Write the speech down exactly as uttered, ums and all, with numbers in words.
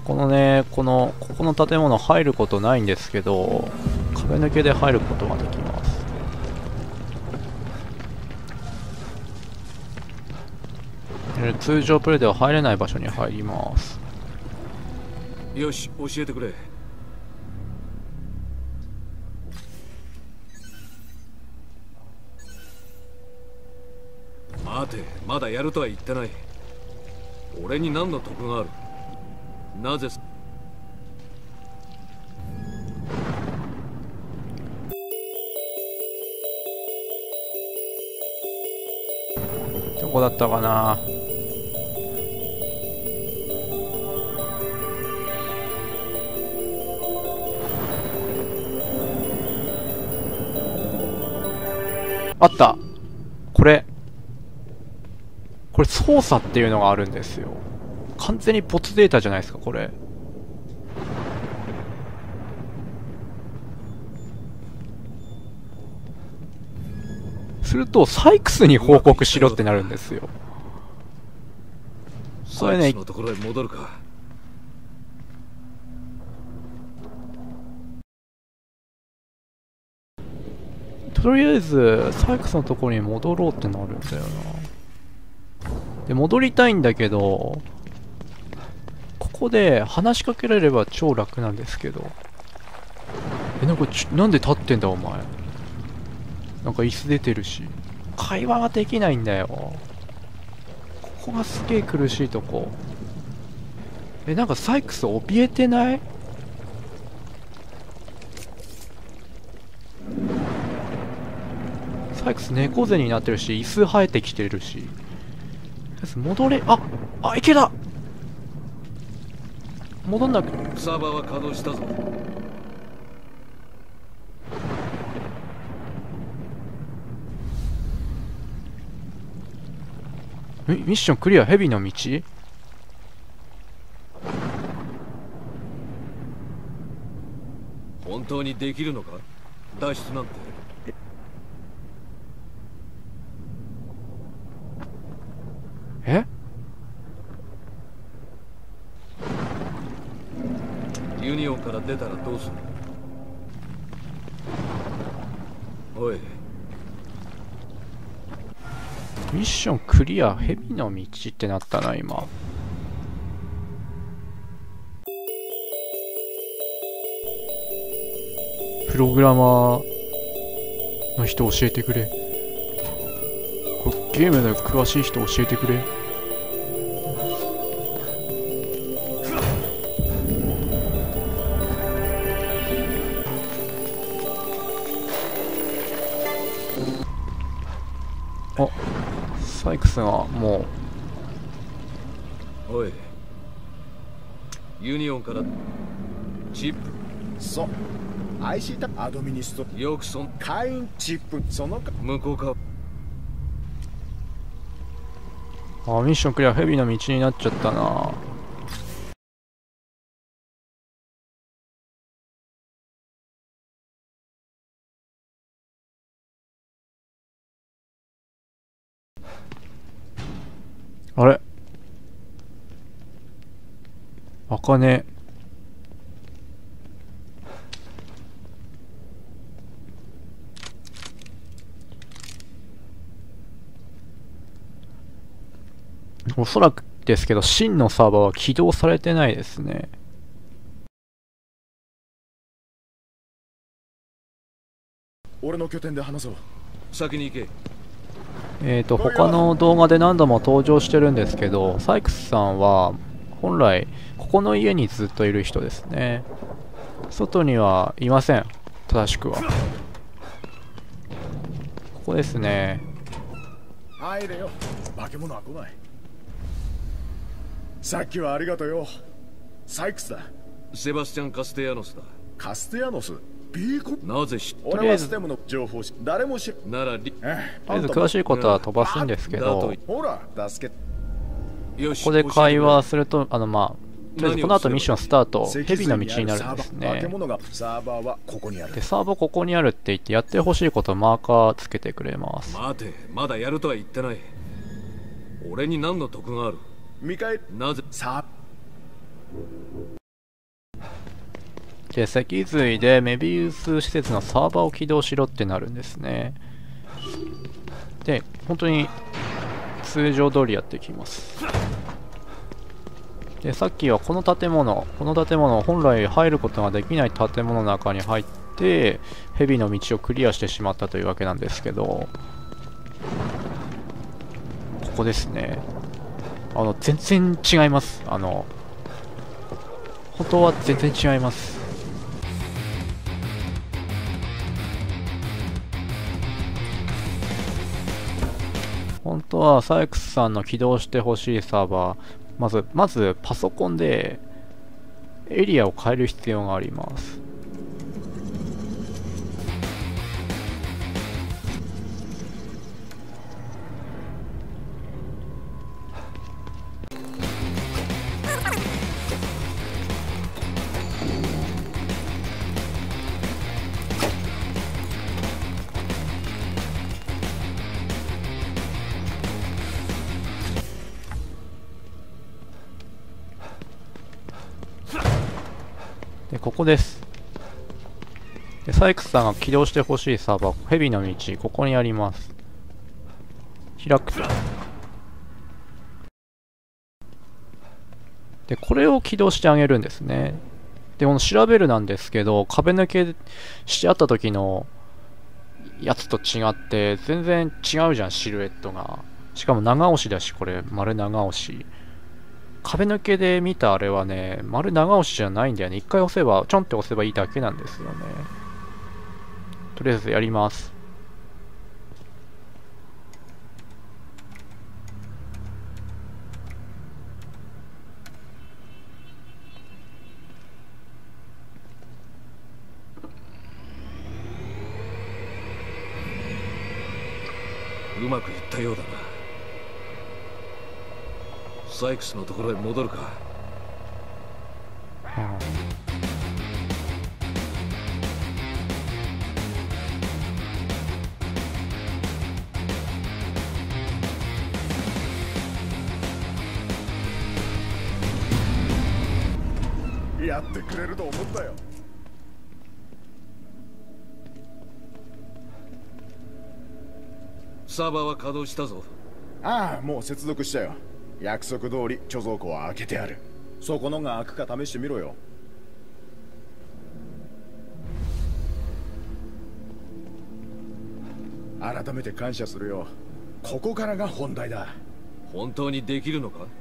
このね、この、ここの建物入ることないんですけど、壁抜けで入ることができます。で通常プレイでは入れない場所に入ります。 よし、教えてくれ。待て、まだやるとは言ってない。俺に何の得がある？なぜ？ どこだったかな。あった。これこれ操作っていうのがあるんですよ。完全にボツデータじゃないですかこれ。するとサイクスに報告しろってなるんですよ。それね、 のところへ戻るか。 とりあえずサイクスのところに戻ろうってなるんだよな。で戻りたいんだけど、ここで話しかけられれば超楽なんですけど。え、なんかちなんで立ってんだお前。なんか椅子出てるし会話ができないんだよ。ここがすげえ苦しいとこ。え、なんかサイクス怯えてない？サイクス猫背になってるし椅子生えてきてるし。戻れ、ああ、池だ。戻んなく。 サーバーは稼働したぞ。 ミミッションクリア。ヘビの道。 本当にできるのか？脱出なんて。 え？ ユニオンから出たらどうする？おい。 ミッションクリア。ヘビの道ってなったな今。プログラマーの人教えてくれ。これゲームの詳しい人教えてくれ。あ、サイクスがもう。おい。ユニオンからチップ。 そう。アイシー タアドミニストよくそん会員チップそのか向こうか。 あ、ミッションクリア。ヘビの道になっちゃったな。あれ、あかね。おそらくですけど真のサーバーは起動されてないですね。 俺の拠点で話そう。 先に行け。 えーと他の動画で何度も登場してるんですけど、サイクスさんは本来ここの家にずっといる人ですね。外にはいません。正しくはここですね。 入れよ。化け物は来ない。さっきはありがとうよ。サイクスだ。 セバスチャン・カステヤノスだ。 カステヤノスビーコなぜ知っ俺はステムの情報し誰も知ならりとりあえず詳しいことは飛ばすんですけど、 ほら助けよし。 ここで会話すると、あのまあとりあえずこの後ミッションスタート。ヘビの道になるんですね。 化け物がサーバーはここにある。 でサーバーここにあるって言ってやってほしいことをマーカーつけてくれます。 待て、まだやるとは言ってない。俺に何の得がある？ 見返なぜさで、脊髄でメビウス施設のサーバーを起動しろってなるんですね。で、本当に通常通りやっていきます。で、さっきはこの建物、この建物、本来入ることができない建物の中に入って、蛇の道をクリアしてしまったというわけなんですけど、ここですね。あの、全然違います。あの、本当は全然違います。本当はサイクスさんの起動してほしいサーバー、まず、まずパソコンでエリアを変える必要があります。で、ここです。で、サイクスさんが起動してほしいサーバー、ヘビの道、ここにあります。開くと。で、これを起動してあげるんですね。で、この調べるなんですけど、壁抜けしてあった時のやつと違って、全然違うじゃん、シルエットが。しかも長押しだし、これ、丸長押し。壁抜けで見たあれはね、丸長押しじゃないんだよね。一回押せば、ちょんって押せばいいだけなんですよね。とりあえずやります。 うまくいったようだな。サイクスのところへ戻るか。 はあ、やってくれると思ったよ。 サーバーは稼働したぞ。 ああ、もう接続したよ。約束通り貯蔵庫は開けてある。そこのが開くか試してみろよ。改めて感謝するよ。ここからが本題だ。 本当にできるのか？